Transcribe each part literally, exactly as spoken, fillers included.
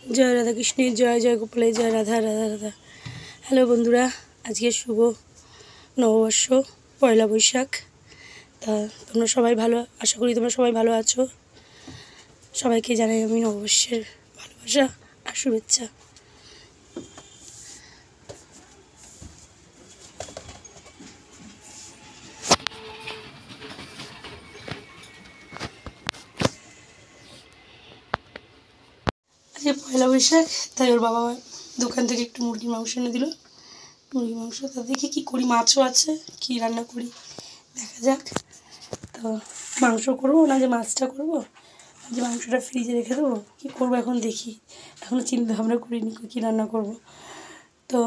जय राधा कृष्ण जय जय गोपाले जय राधा राधा राधा। हेलो बंधुरा आज के शुभ नववर्ष पयला बैशाख। ता तोमरा सबाई भालो आशा करी तोमरा सबाई भालो आछो। सबाइके जानाई आमि नववर्षेर भालोबासा आर शुभेच्छा। आज पयला बैशाख ताई ओर बाबा दोकान थेके एकटु मुरगिर मांस एने दिल। मुरगिर मांस ता देखि कि करी, माछও আছে, कि रान्ना करी দেখা যাক। তো মাংস করবো না যে মাছটা করবো, যে মাংসটা ফ্রিজে রেখে দেবো, কী করবো এখন দেখি। এখনও চিন্তা ভাবনা করিনি কী রান্না করব। তো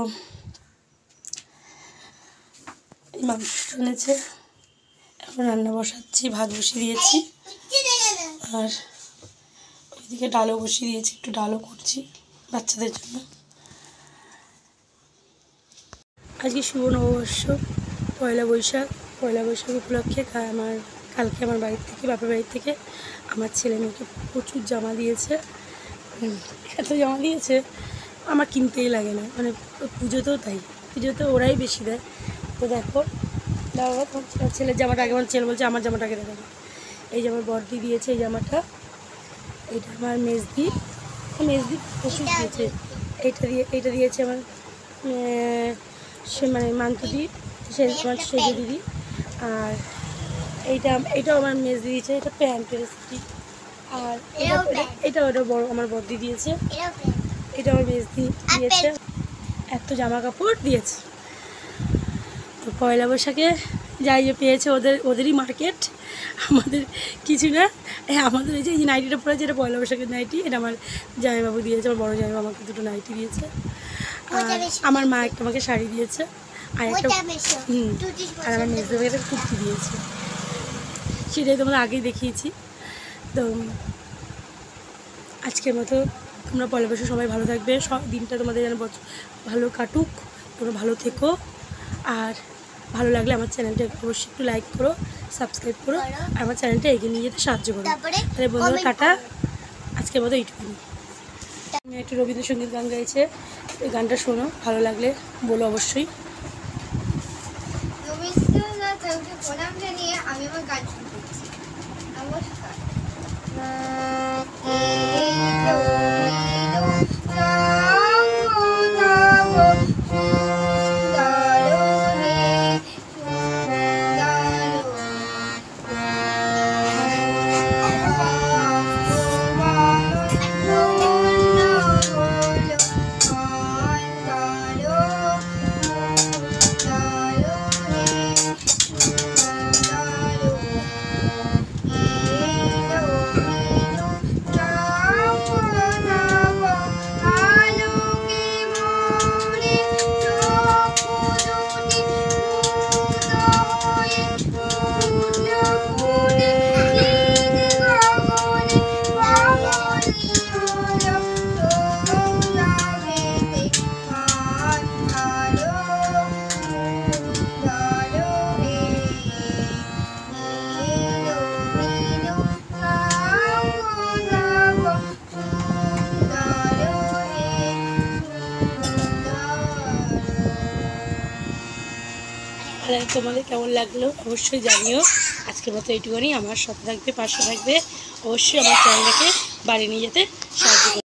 এই মাংসটা এনেছে, এখন রান্না বসাচ্ছি। ভাত বসিয়ে দিয়েছি আর ওইদিকে ডালও বসিয়ে দিয়েছি, একটু ডালও করছি বাচ্চাদের জন্য। আজকে শুভ নববর্ষ পয়লা বৈশাখ। পয়লা বৈশাখ উপলক্ষে আমার কালকে আমার বাড়ির থেকে বাপের বাড়ির থেকে আমার ছেলে মেয়েকে প্রচুর জামা দিয়েছে। এত জামা দিয়েছে আমার কিনতেই লাগে না, মানে পুজোতেও তাই, পুজোতে ওরাই বেশি দেয়। তো দেখো দাদা তোমার ছেলের জামাটা আগে, আমার ছেলে বলছে আমার জামাটা আগে দেখাবো। এই যে আমার বড়দি দিয়েছে এই জামাটা, এইটা আমার মেজদি মেজদি প্রচুর দিয়েছে। এইটা দিয়ে এইটা দিয়েছে আমার সে মানে মান্তুদি, সে আমার সেজে দিদি। আর এইটা এইটাও আমার মেজদি দিয়েছে, এটা প্যান্টের সিটি। আর এটা ওটা বড় আমার বড়দি দিয়েছে, এটা আমার মেজদি দিয়েছে। এত জামা কাপড় দিয়েছে। তো পয়লা বৈশাখে যাই যে পেয়েছে ওদের ওদেরই মার্কেট, আমাদের কিছু না। আমাদের এই যে এই নাইটিটা পরেছে এটা পয়লা বৈশাখের নাইটি, এটা আমার জামাইবাবু দিয়েছে। আমার বড়ো জামাইবাবু আমাকে দুটো নাইটি দিয়েছে। আর আমার মা একটা আমাকে শাড়ি দিয়েছে, আর একটা হুম আর আমার মেজদাকে একটা কুর্তি দিয়েছে। সেটাই তোমাদের আগেই দেখিয়েছি। তো আজকের মতো তোমরা পয়লা বৈশাখ সবাই ভালো থাকবে, সব দিনটা তোমাদের যেন ভালো কাটুক, তোমরা ভালো থেকো। আর ভালো লাগলে আমার চ্যানেলটা অবশ্যই একটু লাইক করো, সাবস্ক্রাইব করো, আর আমার চ্যানেলটা এগিয়ে নিয়ে যেতে সাহায্য করো। তাহলে বন্ধুরা টাটা, আজকের মতো এইটুকুনি। আমি একটু রবীন্দ্রসঙ্গীত গান গাইছে, এই গানটা শোনো, ভালো লাগলে বলো অবশ্যই। প্রণাম জানিয়ে আমি আমার গান শুরু করছি। নমস্কার। তোমাদের কেমন লাগলো অবশ্যই জানিও। আজকের মতো এইটুকুনি। আমার সাথে থাকবে, পাশে থাকবে, অবশ্যই আমার চ্যানেলটাকে বাড়ি নিয়ে যেতে সাহায্য করবে।